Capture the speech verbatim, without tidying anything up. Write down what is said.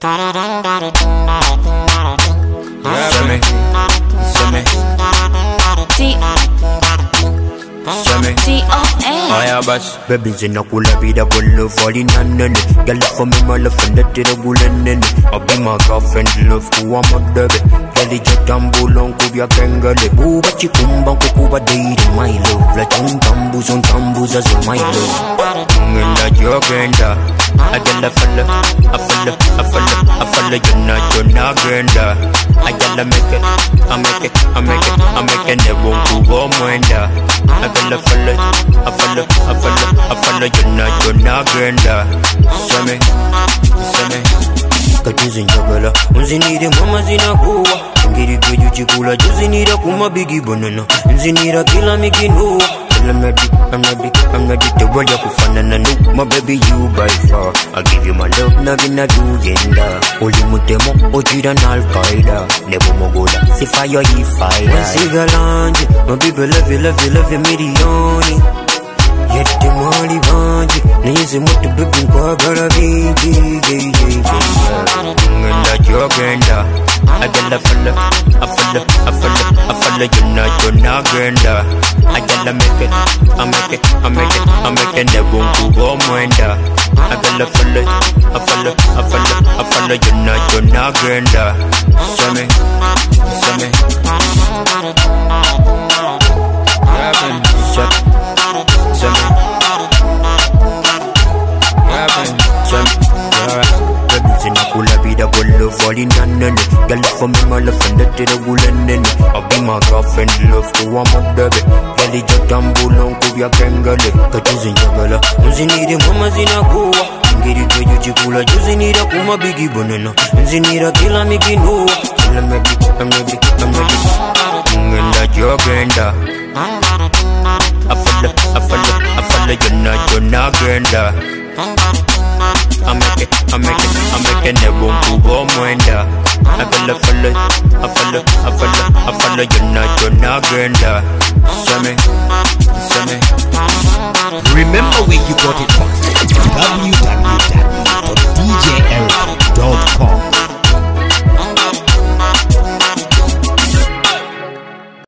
Shimmy, shimmy, shimmy. T O A. Oh yeah, bash. Baby zinakula vida bolo falling nane. Girl for me my love and that tira gulenene. I be my girlfriend love kuwa madebe. Girl ijatambulo kubya kengele. Buba chikumba kukuba date my love. La chuntambu son tambuza so my love. Ngenda jogenda. I get a fella, a fella, a fella, a fella. You not you not genda. I get a make it, I make it, I make it, I make it. Never go mwenda. I get a fella, a fella, a fella, a fella. You not you not genda. Shimmy, shimmy. Katizi njagala, unzinire mama zinakuwa. Ngiri kweju chikula, juzinira kuma bigi banana. Unzinira kila mikinuwa. I'm ready, I'm ready, I'm ready to roll up with fun and I know my baby you by far. I'll give you my love, nothing I do yenda. Oli mutemo, ojira na Al-Qaeda. Nebo mogola, si fire he fire. When sigalanje, my people love you, love you, love you milioni. Yeti mwali vanji, nizi mutu bibi kwa gara viji, yeah, yeah, yeah. Ngenda jogenda. I get a fella, a fella, a fella, a fella. You know you not genda. I get a make it, I make it, I make it, I make it. Never go mwenda. I get a fella, a fella, a fella, a fella. You know you not genda. Shimmy, shimmy, Rapping, shimmy, shimmy, rapping. shimmy. Baby zinakula vida bolo falling nane. Girl for me my love and that tira gulenene. I be my girlfriend love kuwa madebe. Girl ijatambulo kubya kengele. Katizi njagala, unzinire mama zinakuwa. Ngiri kweju chikula, juzinira kuma bigi banana. Unzinira kila mikinuwa. I'm ready, I'm ready, I'm ready. Ngenda jogenda. I fella, I fella, I fella. You know you not genda. I make it, I make it, I make it. Never go mwenda. I fella, fella, I fella, I fella, I fella. You know you not genda. Shimmy, shimmy. Remember where you got it from.